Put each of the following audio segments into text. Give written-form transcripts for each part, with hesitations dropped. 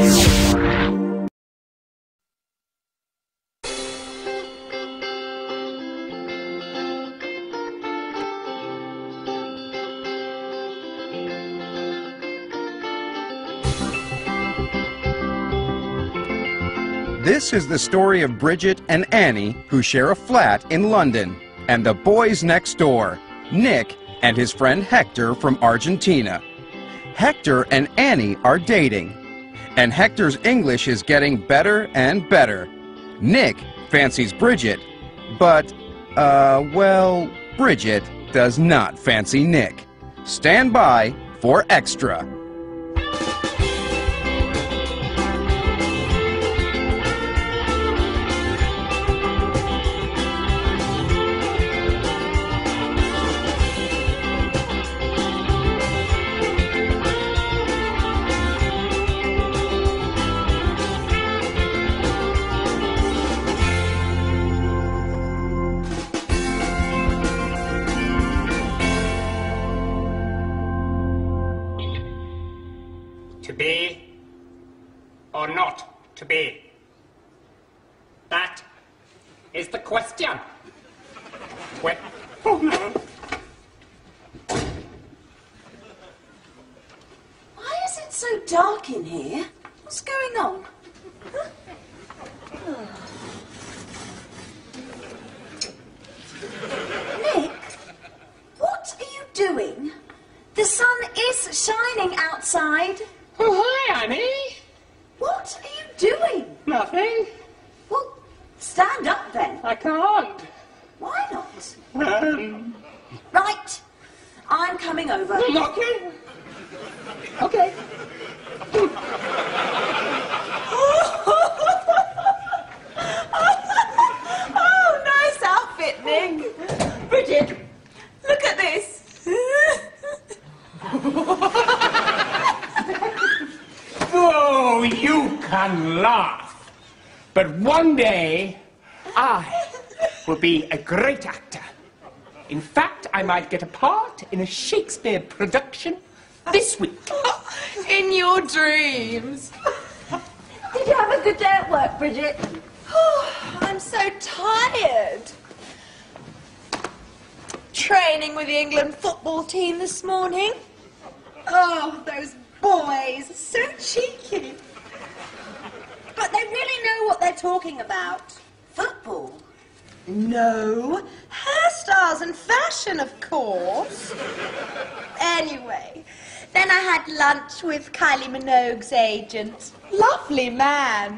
This is the story of Bridget and Annie, who share a flat in London, and the boys next door, Nick and his friend Hector from Argentina. Hector and Annie are dating, and Hector's English is getting better and better. Nick fancies Bridget, but, well, Bridget does not fancy Nick. Stand by for extra. To be or not to be? That is the question. Well, oh no. Why is it so dark in here? What's going on? Huh? Nick, what are you doing? The sun is shining outside. Oh, hi, Annie. What are you doing? Nothing. Well, stand up then. I can't. Why not? Right, I'm coming over. Okay. Okay. Oh, nice outfit, Nick. Bridget, look at this. Oh, you can laugh. But one day, I will be a great actor. In fact, I might get a part in a Shakespeare production this week. In your dreams. Did you have a good day at work, Bridget? Oh, I'm so tired. Training with the England football team this morning. Oh, those boys, so cheeky. But they really know what they're talking about. Football? No. Hairstyles and fashion, of course. Anyway, then I had lunch with Kylie Minogue's agent. Lovely man.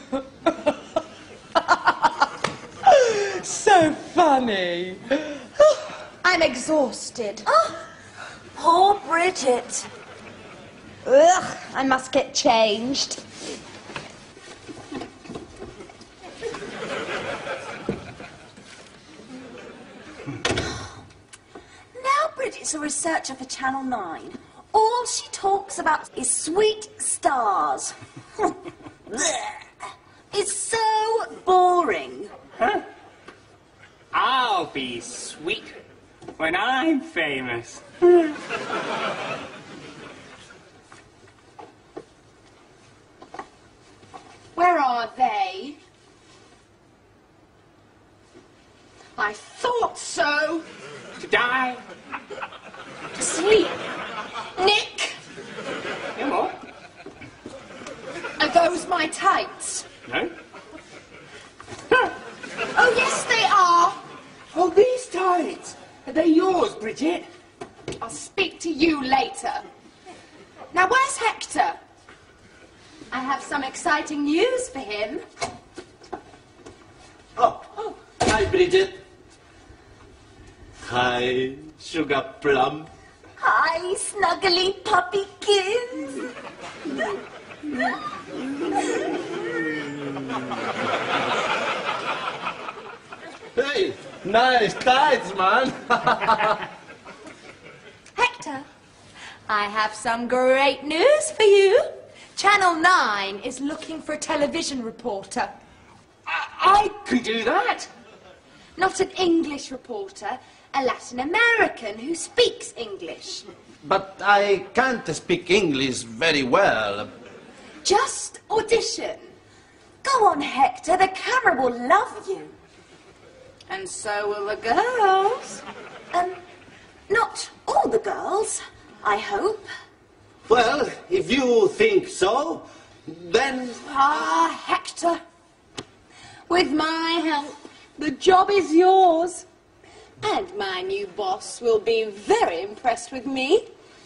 So funny. I'm exhausted. Oh, poor Bridget. Ugh, I must get changed. Now Bridget's a researcher for Channel 9. All she talks about is sweet stars. It's so boring. Huh? I'll be sweet when I'm famous. Where are they? I thought so. To die. To sleep. Nick, No more? are those my tights? No? Oh, yes, they are. Oh, these tights. Are they yours, Bridget? I'll speak to you later. Now, where's Hector? I have some exciting news for him. Oh, hi, Bridget. Hi, Sugar Plum. Hi, snuggly puppykins. Hey, nice tights, man. Hector, I have some great news for you. Channel 9 is looking for a television reporter. I can do that. Not an English reporter, a Latin American who speaks English. But I can't speak English very well. Just audition. Go on, Hector, the camera will love you. And so will the girls. Not all the girls, I hope. Well, if you think so, then... Ah, Hector. With my help, the job is yours. And my new boss will be very impressed with me.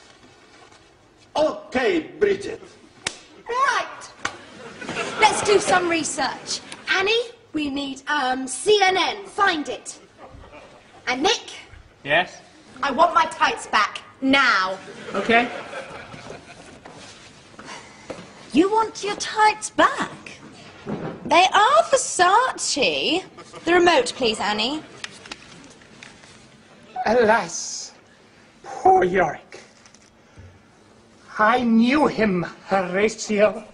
Okay, Bridget. Right. Let's do some research. Annie, we need CNN. Find it. And Nick? Yes? I want my tights back. Now. Okay. You want your tights back? They are Versace. The remote, please, Annie. Alas, poor Yorick. I knew him, Horatio.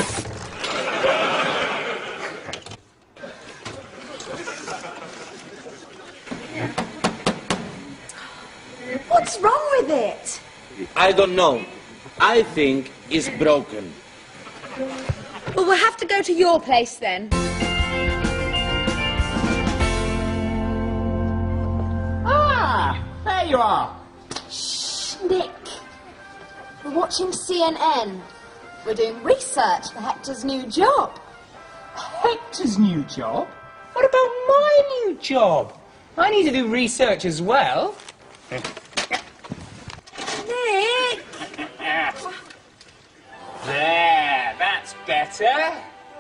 What's wrong with it? I don't know. I think it's broken. Well, we'll have to go to your place then. Ah, there you are. Shh, Nick. We're watching CNN. We're doing research for Hector's new job. Hector's new job? What about my new job? I need to do research as well. Nick! There, that's better.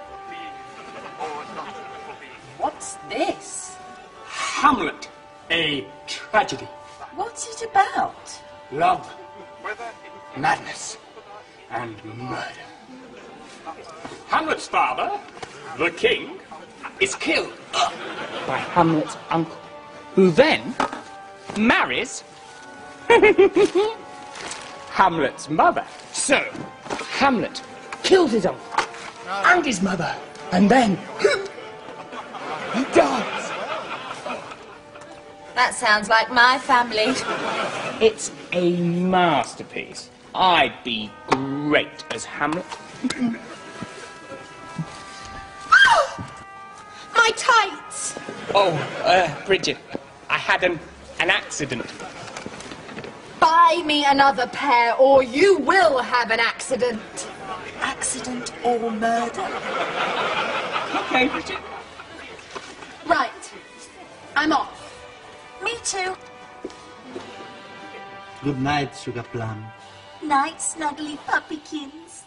What's this? Hamlet, a tragedy. What's it about? Love, madness, and murder. Hamlet's father, the king, is killed by Hamlet's uncle, who then marries Hamlet's mother. So, Hamlet killed his uncle and his mother, and then he dies. That sounds like my family. It's a masterpiece. I'd be great as Hamlet. My tights! Oh, Bridget, I had an accident. Buy me another pair or you will have an accident. Accident or murder. Okay, Bridget. Right. I'm off. Me too. Good night, Sugar Plum. Night, snuggly puppykins.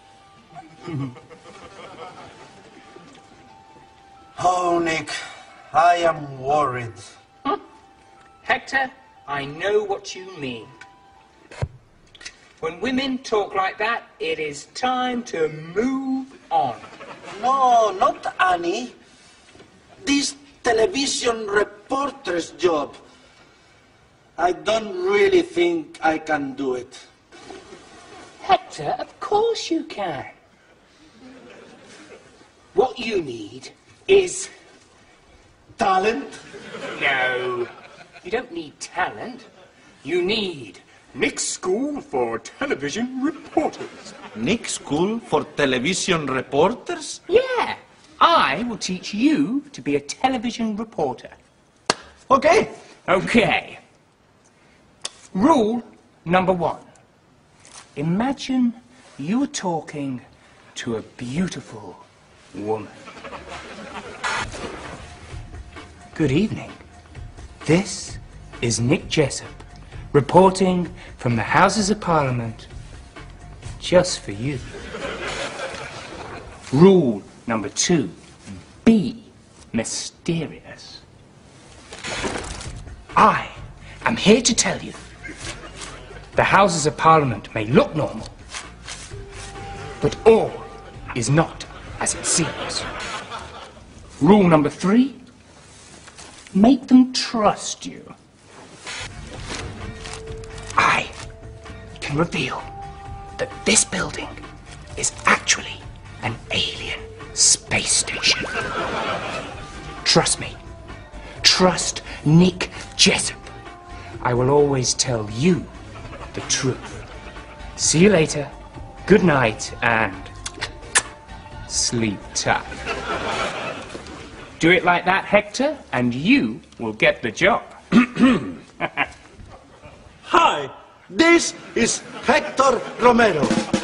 Oh, Nick, I am worried. Hector, I know what you mean. When women talk like that, it is time to move on. No, not Annie. This television reporter's job. I don't really think I can do it. Hector, of course you can. What you need is Talent? no. You don't need talent. You need Nick's School for Television Reporters. Nick's School for Television Reporters? Yeah. I will teach you to be a television reporter. Okay. Okay. Rule number 1. Imagine you were talking to a beautiful woman. Good evening. This is Nick Jessup, reporting from the Houses of Parliament just for you. Rule number 2. Be mysterious. I am here to tell you the Houses of Parliament may look normal, but all is not as it seems. Rule number 3. Make them trust you. I can reveal that this building is actually an alien space station. Trust me. Trust Nick Jessup. I will always tell you the truth. See you later. Good night and sleep tight. Do it like that, Hector, and you will get the job. Hi, this is Hector Romero.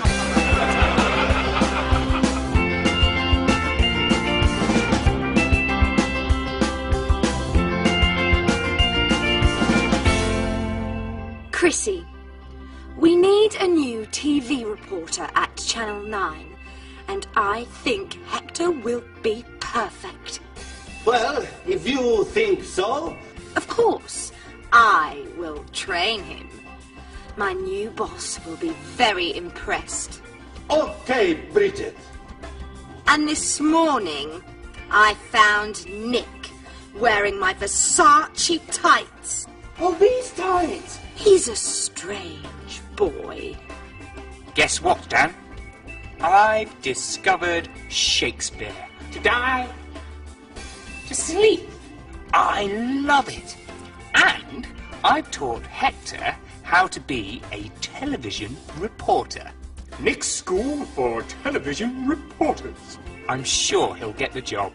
Chrissy, we need a new TV reporter at Channel 9, and I think Hector will be perfect. Well, if you think so. Of course, I will train him. My new boss will be very impressed. Okay, Bridget. And this morning, I found Nick wearing my Versace tights. Oh, these tights. He's a strange boy. Guess what, Dan? I've discovered Shakespeare. To die, to sleep. I love it. And I've taught Hector how to be a television reporter. Nick's School for Television Reporters. I'm sure he'll get the job.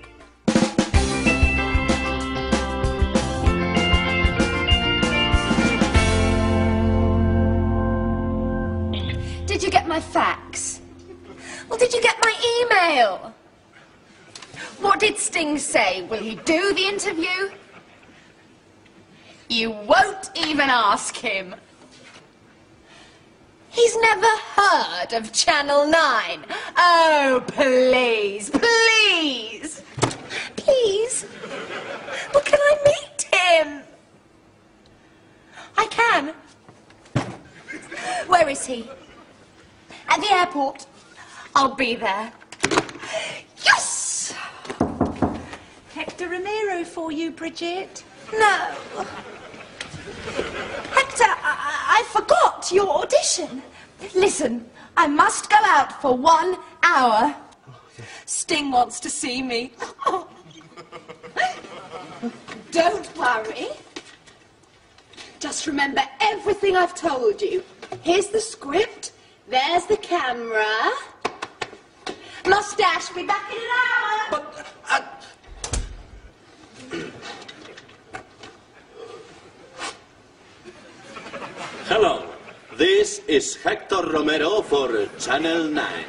Did you get my fax? Well, did you get my email? What did Sting say? Will he do the interview? You won't even ask him. He's never heard of Channel 9. Oh, please, please. Please. Well, can I meet him? I can. Where is he? At the airport. I'll be there. Yes! Hector Romero for you, Bridget. No. Hector, I forgot your audition. Listen, I must go out for 1 hour. Sting wants to see me. Don't worry. Just remember everything I've told you. Here's the script. There's the camera. Mustache, be back in an hour. But, Hello, this is Hector Romero for Channel 9.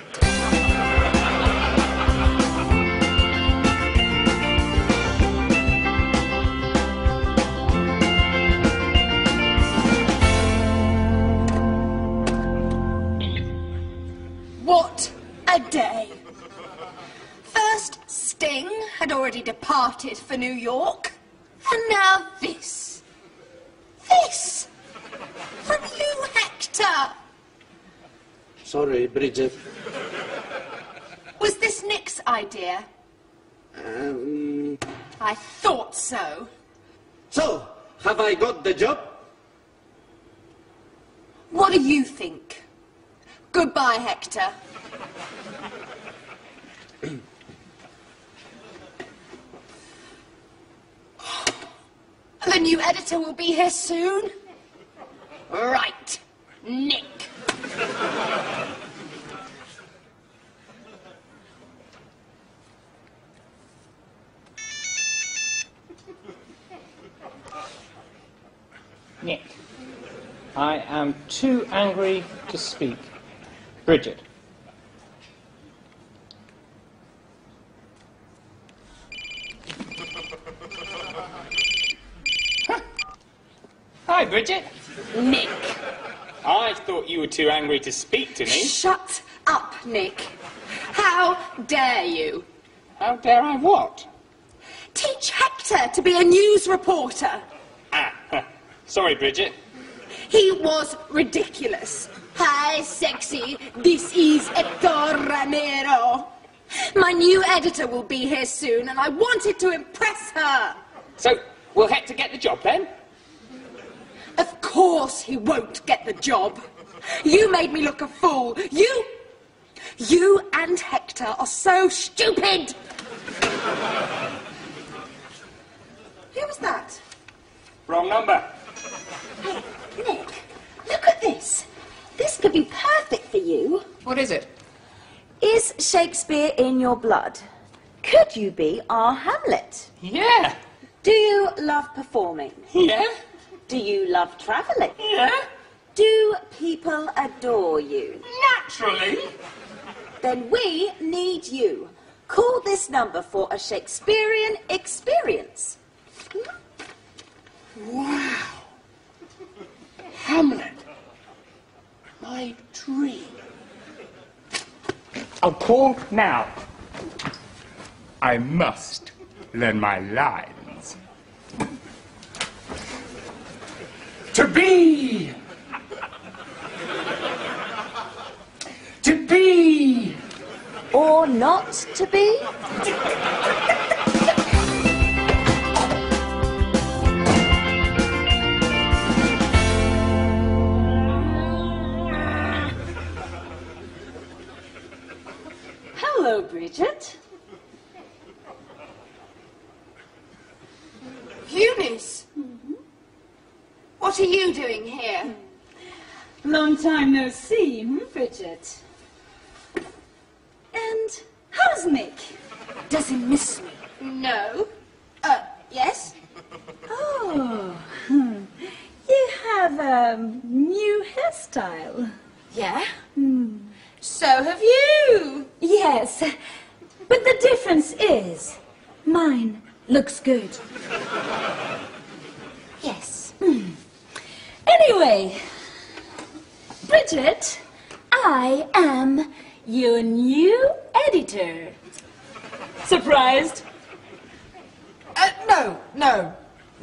What a day. First, Sting had already departed for New York. And now this. This. From you, Hector. Sorry, Bridget. Was this Nick's idea? I thought so. So, have I got the job? What do you think? Goodbye, Hector. The new editor will be here soon. Right, Nick. Nick, I am too angry to speak. Bridget. Hi, Bridget. Nick. I thought you were too angry to speak to me. Shut up, Nick. How dare you? How dare I what? Teach Hector to be a news reporter. Sorry, Bridget. He was ridiculous. Hi, sexy. This is Hector Romero. My new editor will be here soon, and I wanted to impress her. So, will Hector get the job then? Of course he won't get the job. You made me look a fool. You and Hector are so stupid. Who was that? Wrong number. Hey, Nick, look at this. This could be perfect for you. What is it? Is Shakespeare in your blood? Could you be our Hamlet? Yeah. Do you love performing? Yeah. Do you love travelling? Yeah. Do people adore you? Naturally. Then we need you. Call this number for a Shakespearean experience. Wow. Hamlet. My dream. I'll call now. I must learn my lines. To be. To be. Or not to be? Hello, Bridget. Eunice! What are you doing here? Long time no see, Bridget? And how's Nick? Does he miss me? No. Yes? Oh, you have a new hairstyle. Yeah? So have you. Yes, but the difference is mine looks good. Yes. Anyway, Bridget, I am your new editor. Surprised? No.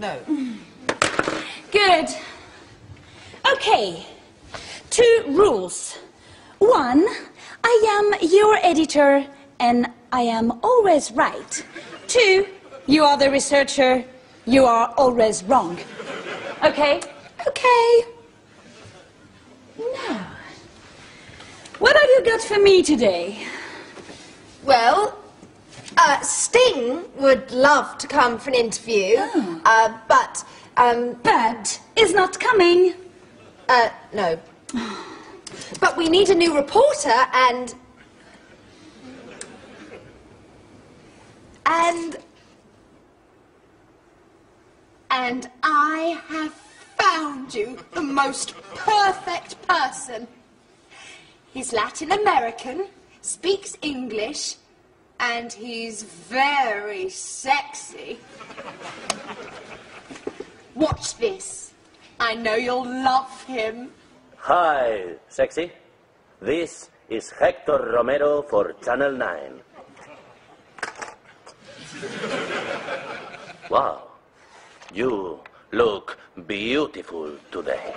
Good. Okay, 2 rules. 1, I am your editor and I am always right. 2, you are the researcher, you are always wrong. Okay? Okay. Now, what have you got for me today? Well, Sting would love to come for an interview, but But is not coming. no. But we need a new reporter and I have found you the most perfect person. He's Latin American, speaks English, and he's very sexy. Watch this. I know you'll love him. Hi, sexy. This is Hector Romero for Channel 9. Wow, you look beautiful today.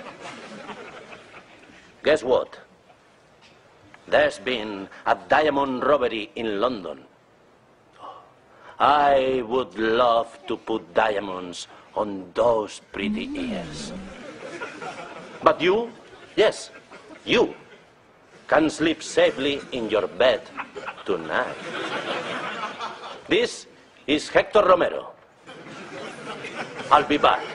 Guess what? There's been a diamond robbery in London. I would love to put diamonds on those pretty ears. But you, yes, you can sleep safely in your bed tonight. This is Hector Romero. I'll be back.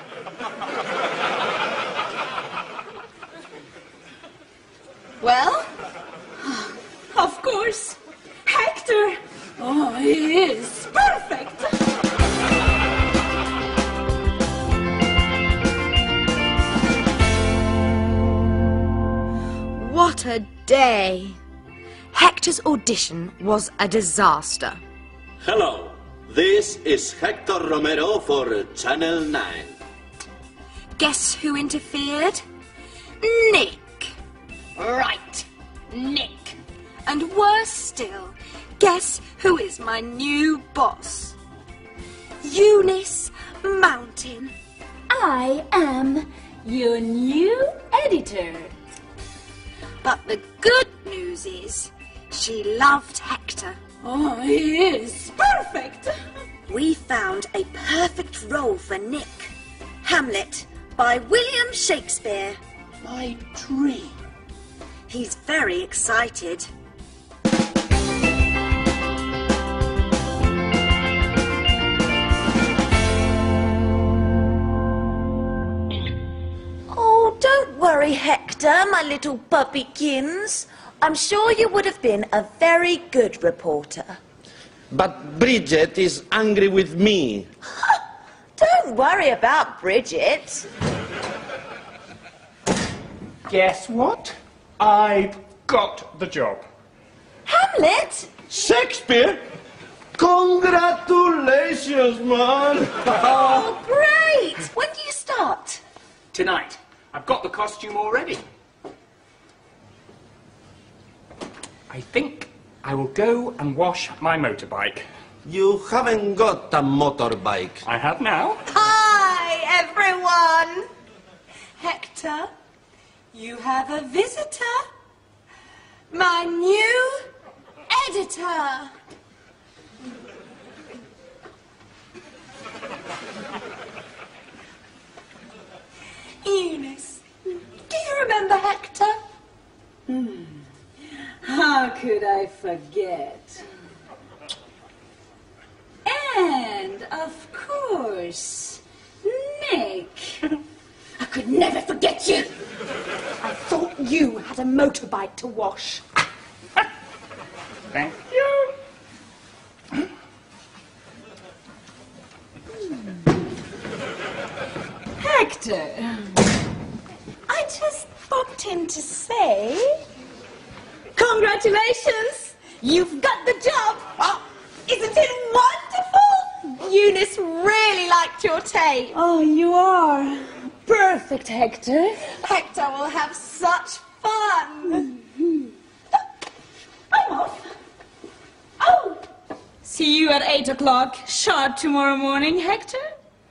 Well, Of course. Hector. Oh, he is perfect. What a day! Hector's audition was a disaster. Hello, this is Hector Romero for Channel 9. Guess who interfered? Nick. Right, Nick. And worse still, guess who is my new boss? Eunice Mountain. I am your new editor. But the good news is, she loved Hector. Oh, he is perfect. We found a perfect role for Nick. Hamlet by William Shakespeare. My dream. He's very excited. Oh, don't worry, Hector, my little puppykins. I'm sure you would have been a very good reporter. But Bridget is angry with me. Don't worry about Bridget. Guess what? I've got the job. Hamlet? Shakespeare? Congratulations, man! Oh, great! When do you start? Tonight. I've got the costume already. I think I will go and wash my motorbike. You haven't got a motorbike. I have now. Hi, everyone. Hector, you have a visitor. My new editor. Eunice, do you remember Hector? How could I forget? And, of course, Nick. I could never forget you. I thought you had a motorbike to wash. Thank you. Hector, I just popped in to say... Congratulations! You've got the job! Oh, isn't it wonderful? Eunice really liked your tape. oh, you are perfect, Hector. Hector will have such fun. I'm off. Oh! See you at 8 o'clock sharp tomorrow morning, Hector?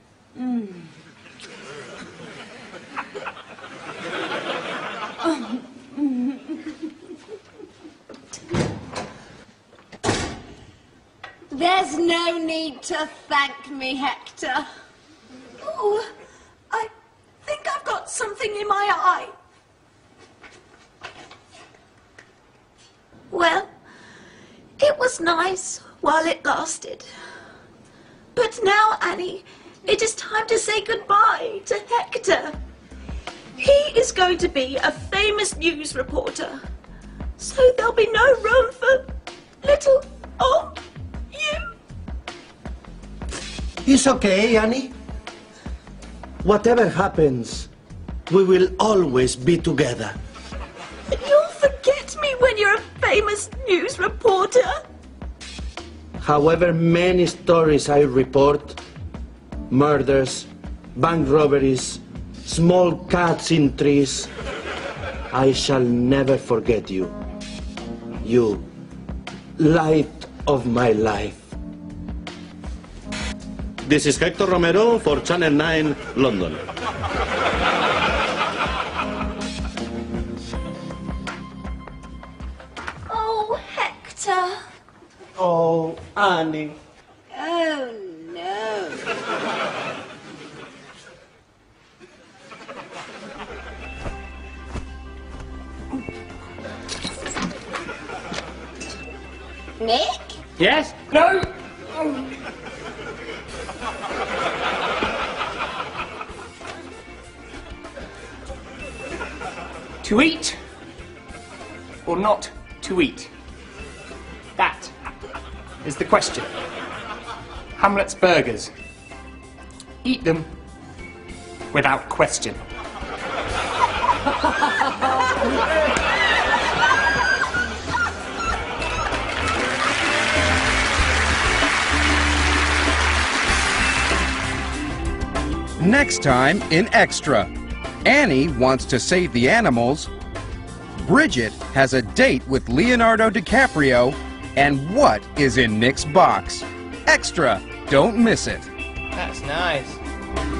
There's no need to thank me, Hector. Oh, I think I've got something in my eye. Well, it was nice while it lasted. But now, Annie, it is time to say goodbye to Hector. He is going to be a famous news reporter. So there'll be no room for little old you. It's okay, Annie. Whatever happens, we will always be together. You'll forget me when you're a famous news reporter. However many stories I report, murders, bank robberies, small cats in trees, I shall never forget you. You, light of my life. This is Hector Romero for Channel 9, London. Oh, Hector. Oh, Annie. Oh, no. Nick? Yes? No? To eat or not to eat? That is the question. Hamlet's burgers. Eat them without question. Next time in Extra, Annie wants to save the animals, Bridget has a date with Leonardo DiCaprio, and what is in Nick's box? Extra, don't miss it. That's nice.